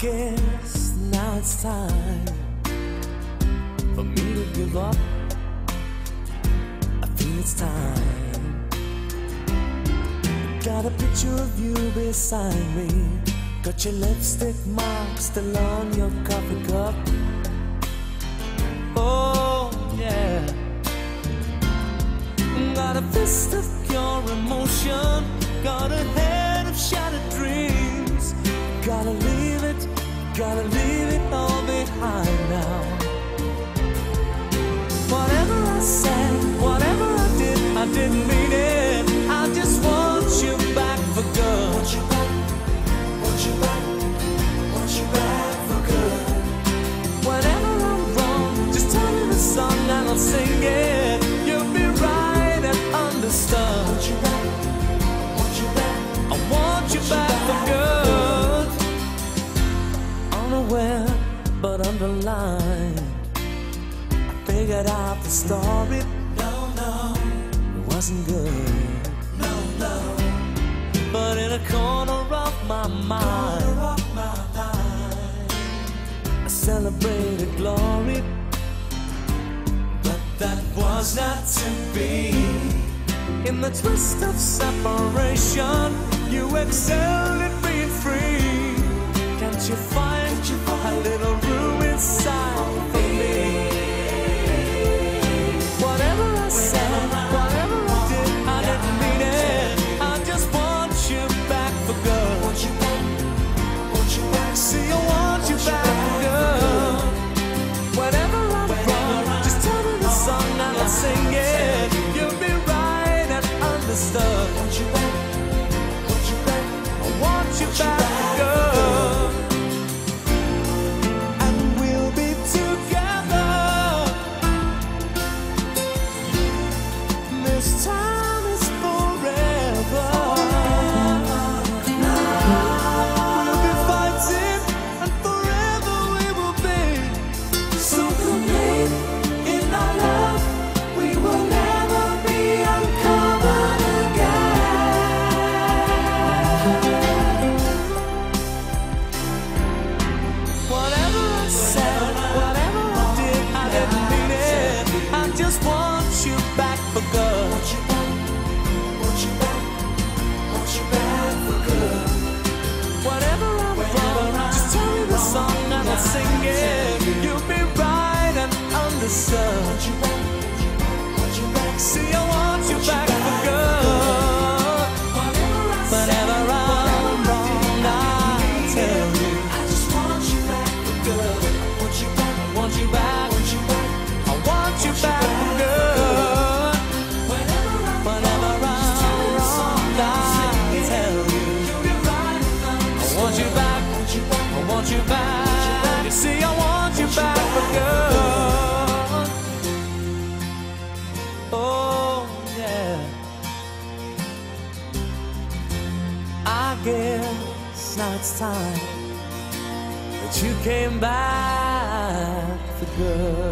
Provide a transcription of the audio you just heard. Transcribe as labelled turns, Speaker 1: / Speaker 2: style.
Speaker 1: guess now it's time for me to give up. I feel it's time. Got a picture of you beside me. Got your lipstick mark still on your coffee cup. Oh yeah. Got a fist of pure emotion. Got a head of shattered dreams. Gotta leave it all behind now. Whatever I said, whatever I didn't mean it. I just want you back for good. Want you back, want you back, want you back for good. Whenever I'm wrong, just tell me the song and I'll sing it. You'll be right and understood. Want you back, want you back, I want you back for good. Unaware but underlined, I figured out the story. No, it wasn't good. No, but in a corner of my mind, I celebrated glory. But that was not to be. In the twist of separation, you excelled at being free. Can't you find a little room inside for me? Whatever I said, whatever I didn't mean it. I just want you back for good. Want you back, want you back. See, I want you back for good. Whenever I'm wrong, just tell me the song and I'll sing it. You'll be right and understood. Want you back, want you back. I want you back for good. And we'll be together. This time is forever. We'll be fighting and forever we will be. So complete in our love, we will never be uncovered again. Whatever I said, whatever I didn't mean it. I just want you back for good. Want you back, want you back, want you back for good. Whatever I'm wrong, just tell me the song and I'll sing it. You'll be right and understood. Want you back, want you back. See, I want you back for good. Whenever I'm wrong, I tell you. I just want you back for good. Want you back, want you back, want you back. I want you back for good. Whenever I'm wrong, I tell you. I want you back, I want you back. You see, I want you back for good. Oh yeah. I guess now it's time that you came back for good.